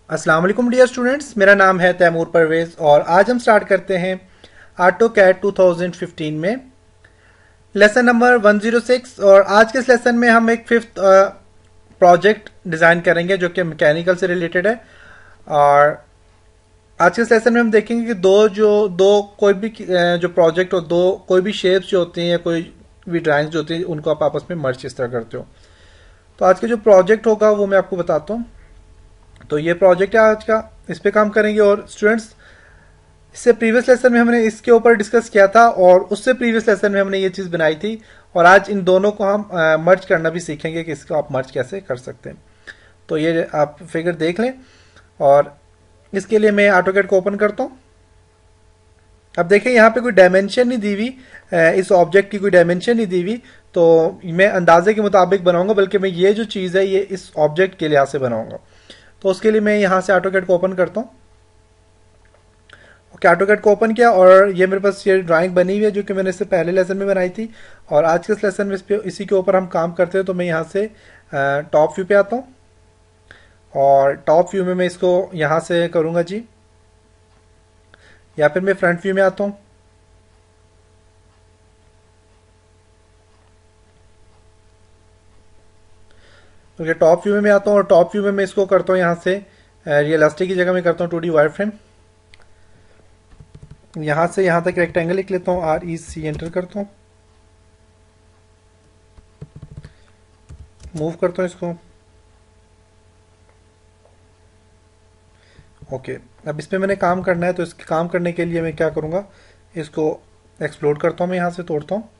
अस्सलाम वालेकुम dear students, मेरा नाम है तैमूर परवेज़ और आज हम स्टार्ट करते हैं ऑटो कैड 2015 में लेसन नंबर 106। और आज के इस लेसन में हम एक फिफ्थ प्रोजेक्ट डिज़ाइन करेंगे जो कि मैकेनिकल से रिलेटेड है। और आज के इस लेसन में हम देखेंगे कि दो कोई भी जो प्रोजेक्ट हो, दो कोई भी शेप्स जो होती हैं या कोई भी ड्राइंग्स जो होती हैं उनको आप आपस में मर्ज किस तरह करते हो। तो आज के जो प्रोजेक्ट होगा वो मैं आपको बताता हूँ। तो ये प्रोजेक्ट है आज का, इस पे काम करेंगे। और स्टूडेंट्स, इससे प्रीवियस लेसन में हमने इसके ऊपर डिस्कस किया था और उससे प्रीवियस लेसन में हमने ये चीज़ बनाई थी। और आज इन दोनों को हम मर्ज करना भी सीखेंगे कि इसको आप मर्ज कैसे कर सकते हैं। तो ये आप फिगर देख लें। और इसके लिए मैं ऑटोकैड को ओपन करता हूँ। अब देखें यहाँ पे कोई डायमेंशन नहीं दी हुई, इस ऑब्जेक्ट की कोई डायमेंशन नहीं दी हुई। तो मैं अंदाजे के मुताबिक बनाऊंगा, बल्कि मैं ये जो चीज़ है ये इस ऑब्जेक्ट के लिहाज से बनाऊंगा। तो उसके लिए मैं यहाँ से ऑटोकैड को ओपन करता हूँ। ओके, ऑटोकैड को ओपन किया और ये मेरे पास ये ड्राइंग बनी हुई है जो कि मैंने इससे पहले लेसन में बनाई थी। और आज के इस लेसन में इसी के ऊपर हम काम करते हैं। तो मैं यहाँ से टॉप व्यू पे आता हूँ और टॉप व्यू में मैं इसको यहाँ से करूँगा जी, या फिर मैं फ्रंट व्यू में आता हूँ। तो टॉप व्यू में मैं आता हूँ और टॉप व्यू में मैं इसको करता हूँ यहाँ से रियलिस्टिक की जगह मैं करता हूँ 2D वायर फ्रेम। यहाँ से यहाँ तक रेक्टेंगल लिख लेता हूँ, REC एंटर करता हूँ, मूव करता हूँ इसको। ओके, अब इस पर मैंने काम करना है तो इसके काम करने के लिए मैं क्या करूँगा, इसको एक्सप्लोड करता हूँ, मैं यहाँ से तोड़ता हूँ।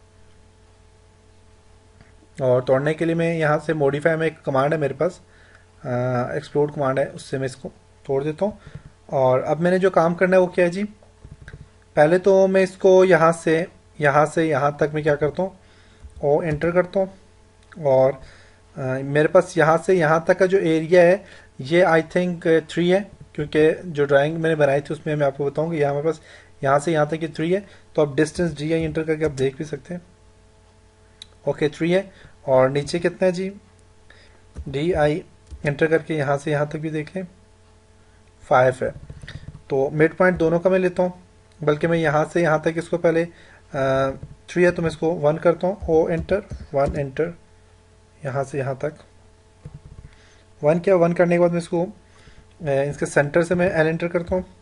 और तोड़ने के लिए मैं यहाँ से मॉडिफाई में एक कमांड है मेरे पास, एक्सप्लोड कमांड है, उससे मैं इसको तोड़ देता हूँ। और अब मैंने जो काम करना है वो क्या है जी, पहले तो मैं इसको यहाँ से यहाँ तक मैं क्या करता हूँ, ओ एंटर करता हूँ। और मेरे पास यहाँ से यहाँ तक का जो एरिया है ये आई थिंक 3 है, क्योंकि जो ड्राइंग मैंने बनाई थी उसमें मैं आपको बताऊँ कि यहाँ मेरे पास यहाँ से यहाँ तक ये 3 है। तो अब डिस्टेंस DI एंटर करके आप देख भी सकते हैं। ओके, 3 है। और नीचे कितना है जी, DI एंटर करके यहाँ से यहाँ तक भी देखें 5 है। तो मिड पॉइंट दोनों का मैं लेता हूँ, बल्कि मैं यहाँ से यहाँ तक इसको पहले 3 है तो मैं इसको 1 करता हूँ, O एंटर 1 एंटर, यहाँ से यहाँ तक 1 किया। 1 करने के बाद मैं इसको इसके सेंटर से मैं L एंटर करता हूँ।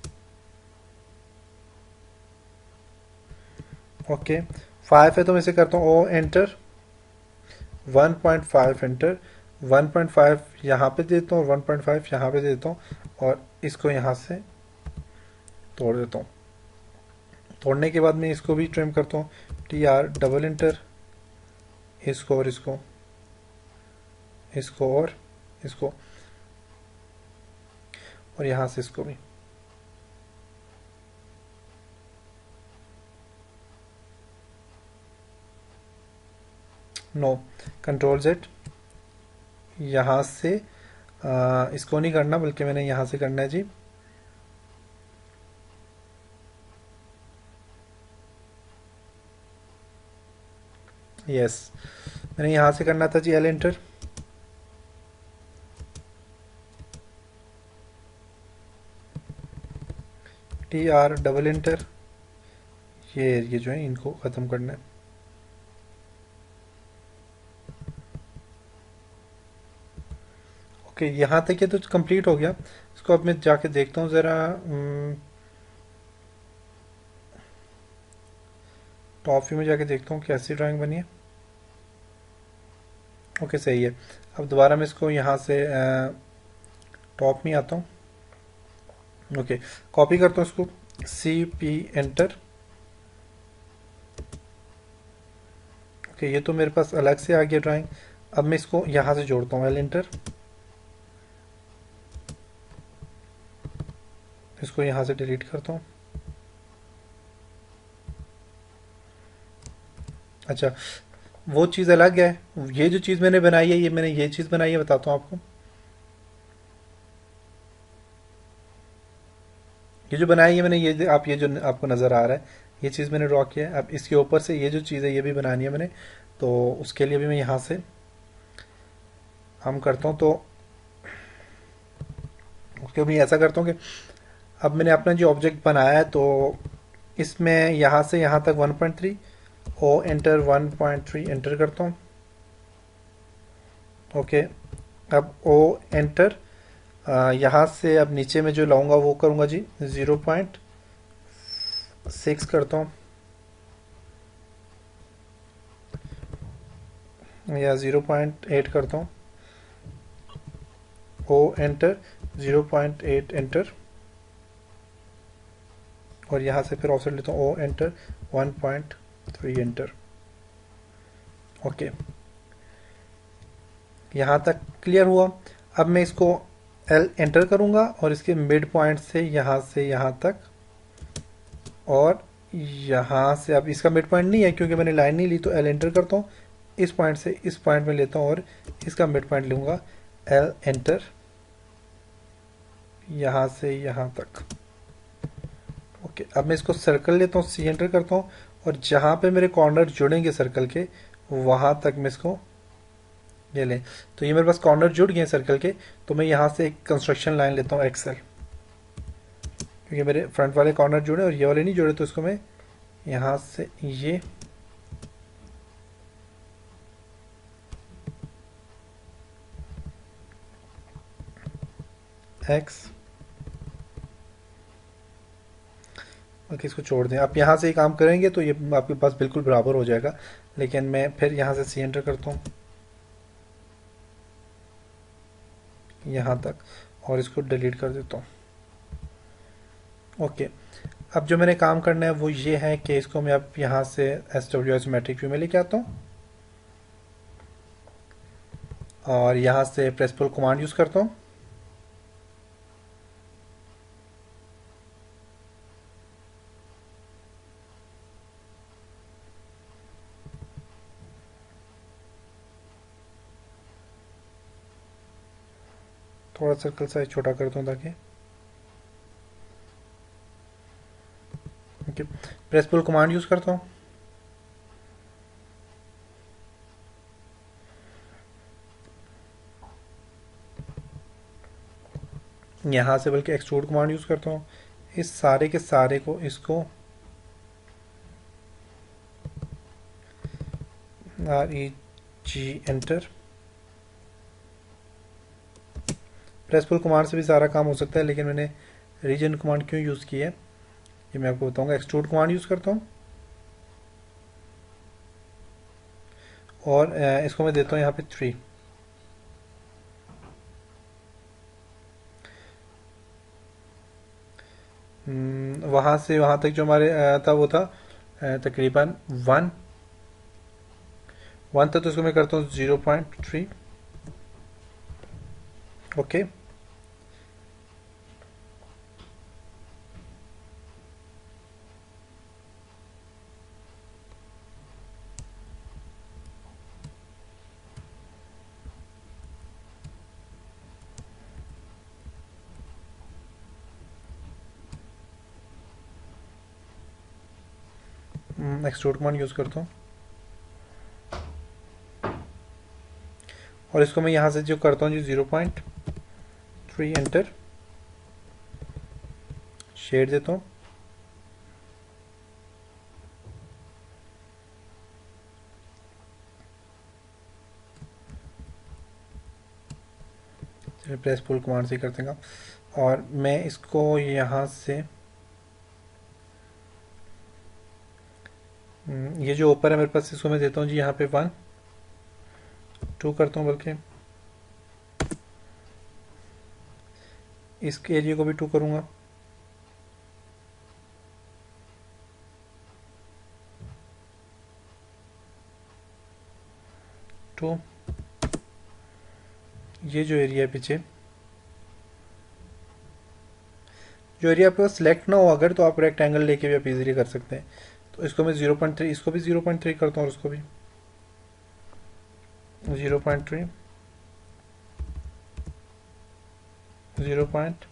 ओके, 5 है तो मैं इसे करता हूँ O एंटर 1.5 एंटर, 1.5 यहाँ पे देता हूँ, 1.5 यहाँ पे देता हूँ और इसको यहाँ से तोड़ देता हूँ। तोड़ने के बाद मैं इसको भी ट्रिम करता हूँ, TR डबल एंटर, इसको और इसको, इसको और इसको, और यहाँ से इसको भी। नो, कंट्रोल Z, यहाँ से इसको नहीं करना बल्कि मैंने यहाँ से करना है जी। यस, मैंने यहाँ से करना था जी L enter, TR double enter, ये जो है इनको ख़त्म करना है। ओके, यहाँ तक ये तो कंप्लीट हो गया। इसको अब मैं जाके देखता हूँ ज़रा, टॉप व्यू में जाके देखता हूँ कैसी ड्राइंग बनी है। ओके, सही है। अब दोबारा मैं इसको यहाँ से टॉप में आता हूँ। ओके, कॉपी करता हूँ इसको, CP एंटर। ओके, ये तो मेरे पास अलग से आ गया ड्राइंग। अब मैं इसको यहाँ से जोड़ता हूँ, L एंटर, इसको यहाँ से डिलीट करता हूँ। अच्छा, वो चीज़ अलग है, ये जो चीज़ मैंने बनाई है, ये चीज़ बनाई है, बताता हूँ आपको। ये जो बनाई है मैंने, ये जो आपको नज़र आ रहा है, ये चीज़ मैंने ड्रॉ किया है। अब इसके ऊपर से ये जो चीज़ है ये भी बनानी है मैंने, तो उसके लिए भी मैं यहाँ से हम करता हूँ। तो क्योंकि मैं ऐसा करता हूँ कि अब मैंने अपना जो ऑब्जेक्ट बनाया है तो इसमें यहाँ से यहाँ तक 1.3 ओ एंटर 1.3 एंटर करता हूँ। ओके, अब ओ एंटर, यहाँ से अब नीचे में जो लाऊंगा वो करूँगा जी 0.6 करता हूँ या 0.8 करता हूँ। ओ एंटर 0.8 एंटर, और यहाँ से फिर ऑफसेट लेता हूँ ओ एंटर 1.3 एंटर। ओके, यहाँ तक क्लियर हुआ। अब मैं इसको एल एंटर करूँगा और इसके मिड पॉइंट से यहाँ तक, और यहाँ से, अब इसका मिड पॉइंट नहीं है क्योंकि मैंने लाइन नहीं ली, तो एल एंटर करता हूँ। इस पॉइंट से इस पॉइंट में लेता हूँ और इसका मिड पॉइंट लूँगा, एल एंटर, यहाँ से यहाँ तक। ओके, अब मैं इसको सर्कल लेता हूँ, सी एंटर करता हूँ, और जहाँ पे मेरे कॉर्नर जुड़ेंगे सर्कल के वहाँ तक मैं इसको ये लें। तो ये मेरे पास कॉर्नर जुड़ गए सर्कल के, तो मैं यहाँ से एक कंस्ट्रक्शन लाइन लेता हूँ एक्सेल, क्योंकि मेरे फ्रंट वाले कॉर्नर जुड़े और ये वाले नहीं जुड़े, तो इसको मैं यहाँ से ये एक्स, ओके, इसको छोड़ दें। आप यहाँ से ही काम करेंगे तो ये आपके पास बिल्कुल बराबर हो जाएगा, लेकिन मैं फिर यहाँ से सी एंटर करता हूँ यहाँ तक और इसको डिलीट कर देता हूँ। ओके, अब जो मैंने काम करना है वो ये है कि इसको मैं अब यहाँ से SW मैट्रिक व्यू में लेके आता हूँ और यहाँ से प्रेस पुल कमांड यूज़ करता हूँ। थोड़ा सर्कल साइज छोटा करता हूँ ताकि, okay, press pull command use करता हूँ। यहाँ से बल्कि एक्सट्रूड कमांड यूज़ करता हूँ। इस सारे के सारे को इसको REG enter, press pull command से भी सारा काम हो सकता है, लेकिन मैंने रीजन कमांड क्यों यूज़ की है ये मैं आपको बताऊंगा। एक्सट्रूड कमांड यूज़ करता हूँ और इसको मैं देता हूँ यहाँ पे 3। वहाँ से वहाँ तक जो हमारे था वो था तकरीबन 1 तक, तो इसको मैं करता हूँ 0.3। ओके, एक्सट्रूड कमांड यूज़ करता हूँ और इसको मैं यहाँ से जो करता हूँ जी 0.3 एंटर, शेड देता हूँ। प्रेस पुल कमांड से करते हैं और मैं इसको यहाँ से ये जो ऊपर है मेरे पास, इसको मैं देता हूँ जी यहाँ पे 1 2 करता हूँ, बल्कि इसके एरिया को भी 2 करूँगा। तो ये जो एरिया है पीछे, जो एरिया आपके पास सिलेक्ट ना हो अगर, तो आप रेक्टेंगल लेके भी आप इजीली कर सकते हैं। तो इसको मैं 0.3, इसको भी 0.3 करता हूँ और उसको भी 0.3 0.8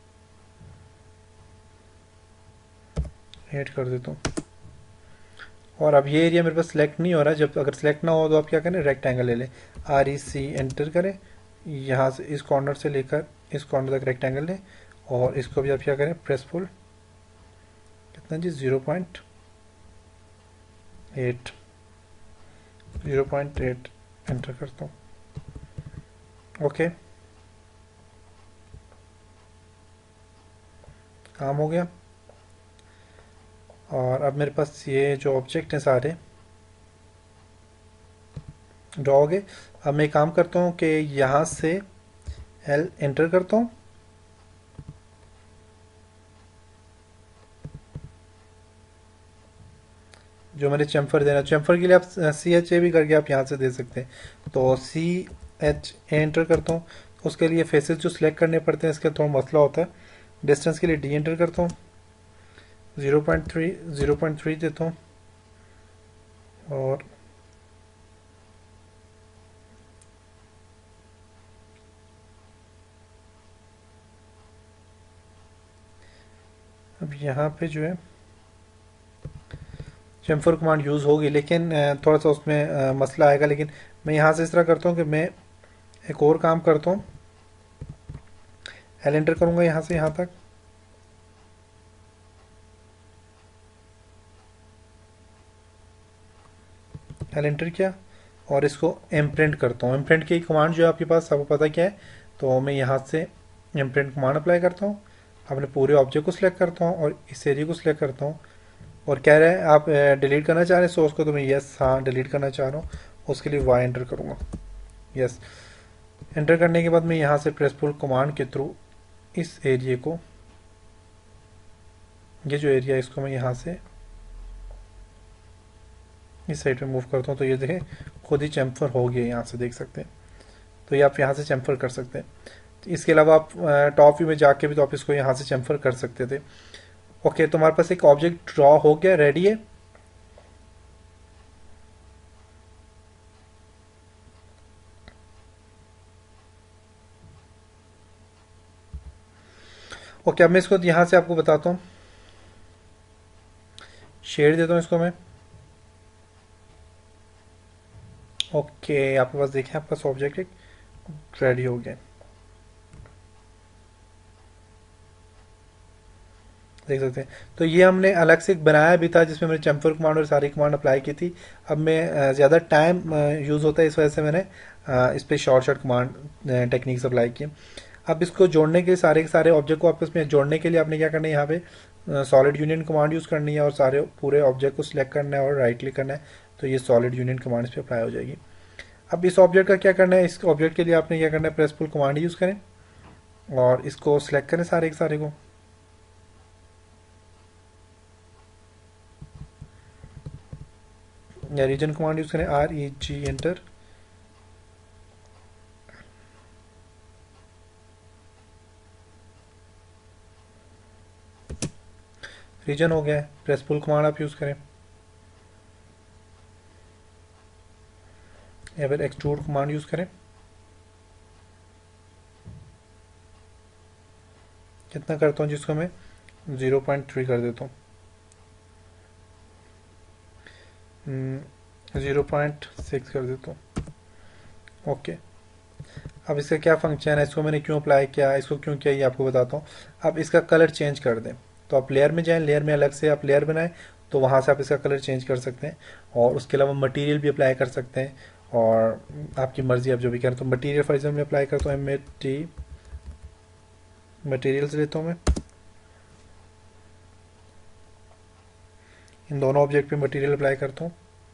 कर देता हूँ। और अब ये एरिया मेरे पास सिलेक्ट नहीं हो रहा। जब अगर सिलेक्ट ना हो तो आप क्या करें, रेक्टेंगल ले लें, REC एंटर करें, यहाँ से इस कॉर्नर से लेकर इस कॉर्नर तक रेक्टेंगल लें, और इसको भी आप क्या करें, प्रेस पुल, कितना जी, 0.8 0.8 एंटर करता हूँ। ओके, काम हो गया। और अब मेरे पास ये जो ऑब्जेक्ट हैं सारे ड्रॉ हो गए। अब मैं काम करता हूँ कि यहाँ से L एंटर करता हूँ, जो मैंने चैम्फर देना, चैम्फर के लिए आप CHA भी करके आप यहाँ से दे सकते हैं। तो CHA एंटर करता हूँ। उसके लिए फेसेस जो सिलेक्ट करने पड़ते हैं, इसका थोड़ा मसला होता है। डिस्टेंस के लिए D एंटर करता हूँ, 0.3 देता हूँ, और अब यहाँ पे जो है चैम्फर कमांड यूज़ होगी, लेकिन थोड़ा सा उसमें मसला आएगा। लेकिन मैं यहाँ से इस तरह करता हूँ कि मैं एक और काम करता हूँ, L एंटर करूँगा यहाँ से यहाँ तक, L एंटर किया, और इसको इम्प्रिंट करता हूँ। इम्प्रिंट की कमांड जो है आपके पास, आपको पता क्या है। तो मैं यहाँ से इम्प्रिंट कमांड अप्लाई करता हूँ, अपने पूरे ऑब्जेक्ट को सिलेक्ट करता हूँ और इस एरिया को सिलेक्ट करता हूँ। और कह रहे हैं आप डिलीट करना चाह रहे हैं सोर्स को, तो मैं यस, हाँ डिलीट करना चाह रहा हूँ। उसके लिए Y एंटर करूँगा, यस। एंटर करने के बाद मैं यहाँ से प्रेस पुल कमांड के थ्रू इस एरिया को, ये जो एरिया है, इसको मैं यहाँ से इस साइड पे मूव करता हूँ। तो ये देखें खुद ही चैम्फर हो गया, यहाँ से देख सकते हैं। तो ये आप यहाँ से चैम्फर कर सकते हैं। इसके अलावा आप टॉप व्यू में जाके भी तो आप इसको यहाँ से चैम्फर कर सकते थे। ओके, तो हमारे पास एक ऑब्जेक्ट ड्रॉ हो गया, रेडी है। ओके, अब मैं इसको यहाँ से आपको बताता हूँ, शेड देता हूँ इसको मैं। ओके, आपके पास देखें, आपका पास ऑब्जेक्ट एक रेडी हो गया, देख सकते हैं। तो ये हमने अलग से बनाया भी था, जिसमें मैंने चैम्फर कमांड और सारी कमांड अप्लाई की थी। अब मैं ज़्यादा टाइम यूज़ होता है, इस वजह से मैंने इस पर शॉर्ट कमांड टेक्निक्स अप्लाई की। अब इसको जोड़ने के सारे के सारे ऑब्जेक्ट को आपस में जोड़ने के लिए आपने क्या करना है, यहाँ पे सॉलिड यूनियन कमांड यूज़ करनी है और सारे पूरे ऑब्जेक्ट को सिलेक्ट करना है और राइट क्लिक करना है। तो ये सॉलिड यूनियन कमांड इस पर अप्लाई हो जाएगी। अब इस ऑब्जेक्ट का क्या करना है, इस ऑब्जेक्ट के लिए आपने क्या करना है, प्रेस पुल कमांड यूज़ करें और इसको सिलेक्ट करें सारे के सारे को। या रीजन कमांड यूज़ करें, REG एंटर। रीजन हो गया है, प्रेस पुल कमांड आप यूज़ करें, या फिर एक्सट्रूड कमांड यूज़ करें। कितना करता हूँ, जिसको मैं 0.3 कर देता हूँ, 0.6 कर देता हूँ। ओके, अब इसका क्या फंक्शन है, इसको मैंने क्यों अप्लाई किया, इसको क्यों किया, ये आपको बताता हूँ। अब इसका कलर चेंज कर दें, तो आप लेयर में जाएं, लेयर में अलग से आप लेयर बनाएं, तो वहाँ से आप इसका कलर चेंज कर सकते हैं। और उसके अलावा मटेरियल भी अप्लाई कर सकते हैं, और आपकी मर्जी, आप जो भी करें। तो मटेरियल फॉर एग्जाम्पल मैं अप्लाई करता हूँ, MAT मटेरियल से लेता हूँ मैं, इन दोनों ऑब्जेक्ट पे मटेरियल अप्लाई करता हूँ।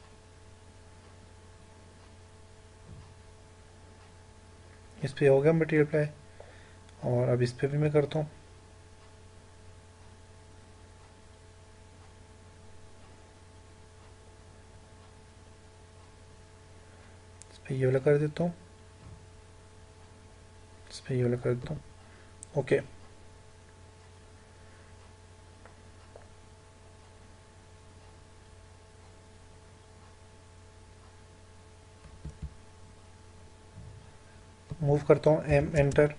इस पे हो गया मटेरियल अप्लाई, और अब इस पे भी मैं करता हूँ। इस पे ये वाला कर देता हूँ, इस पे ये वाला कर देता हूँ। ओके, मूव करता हूँ, M एंटर।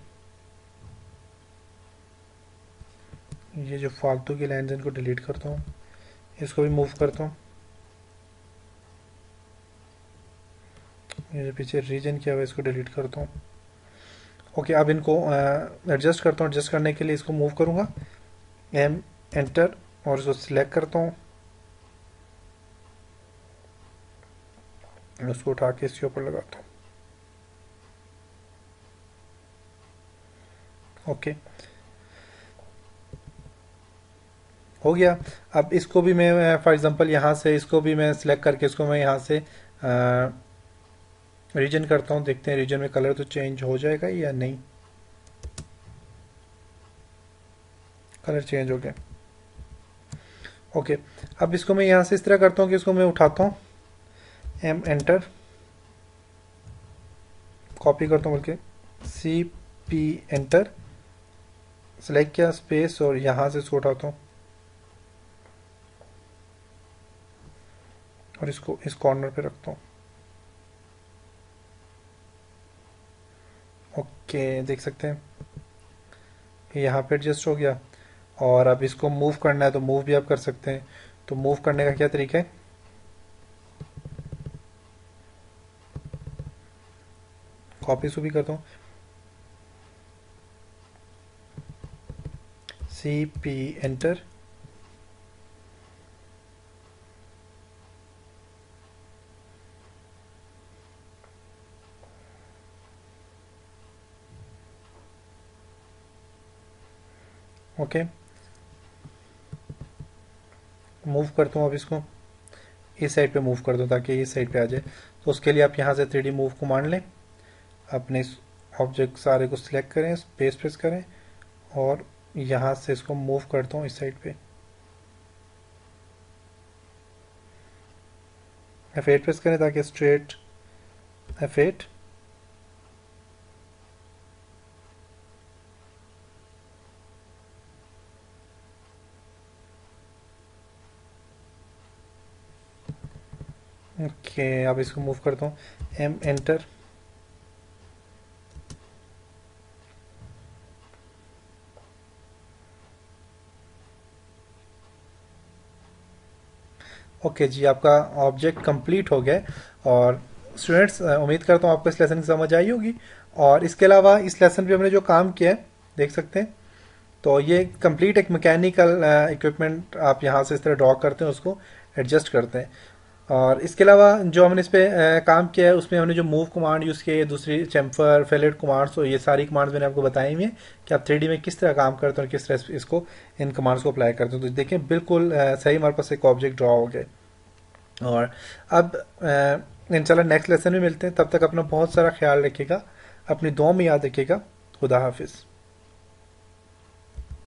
ये जो फालतू की लाइन है इनको डिलीट करता हूँ, इसको भी मूव करता हूँ। ये जो पीछे रीजन किया हुआ है इसको डिलीट करता हूँ। ओके, अब इनको एडजस्ट करता हूँ। एडजस्ट करने के लिए इसको मूव करूँगा, एम एंटर, और इसको सिलेक्ट करता हूँ, उसको उठा के इसके ऊपर लगाता हूँ। ओके, हो गया। अब इसको भी मैं फॉर एग्जांपल यहाँ से इसको भी मैं सिलेक्ट करके इसको मैं यहाँ से रीजन करता हूँ। देखते हैं रीजन में कलर तो चेंज हो जाएगा या नहीं। कलर चेंज हो गया। ओके, अब इसको मैं यहाँ से इस तरह करता हूँ कि इसको मैं उठाता हूँ, एम एंटर, कॉपी करता हूँ बल्कि, सी पी एंटर, सेलेक्ट किया, स्पेस, और यहाँ से इसको उठाता हूँ और इसको इस कॉर्नर पे रखता हूँ। ओके, देख सकते हैं यहाँ पे एडजस्ट हो गया। और अब इसको मूव करना है तो मूव भी आप कर सकते हैं। तो मूव करने का क्या तरीका है, कॉपी इसको भी करता हूँ, C P enter, okay, move करता हूँ। अब इसको इस साइड पे मूव कर दो ताकि इस साइड पे आ जाए। तो उसके लिए आप यहाँ से 3D मूव कमांड लें, अपने इस ऑब्जेक्ट सारे को सिलेक्ट करें, स्पेस प्रेस करें, और यहाँ से इसको मूव करता हूँ इस साइड पे। F8 प्रेस करें ताकि स्ट्रेट, F8, ओके। अब इसको मूव करता हूँ, एम एंटर, ओके जी, आपका ऑब्जेक्ट कंप्लीट हो गया है। और स्टूडेंट्स, उम्मीद करता हूँ आपको इस लेसन की समझ आई होगी। और इसके अलावा इस लेसन पे हमने जो काम किया है देख सकते हैं। तो ये कंप्लीट एक मैकेनिकल इक्विपमेंट आप यहाँ से इस तरह ड्रॉ करते हैं, उसको एडजस्ट करते हैं। और इसके अलावा जो हमने इस पे काम किया है उसमें हमने जो मूव कमांड यूज़ किया है, दूसरी चैम्फर, फेलेट कमांड्स, तो ये सारी कमांड्स मैंने आपको बताई हुई हैं कि आप 3D में किस तरह काम करते हैं और किस तरह इसको इन कमांड्स को अप्लाई करते हैं। तो देखें बिल्कुल सही हमारे पास एक ऑब्जेक्ट ड्रॉ हो गया। और अब इंशाल्लाह नेक्स्ट लेसन में मिलते हैं। तब तक अपना बहुत सारा ख्याल रखिएगा, अपनी दुआ में याद रखिएगा। खुदा हाफिज़।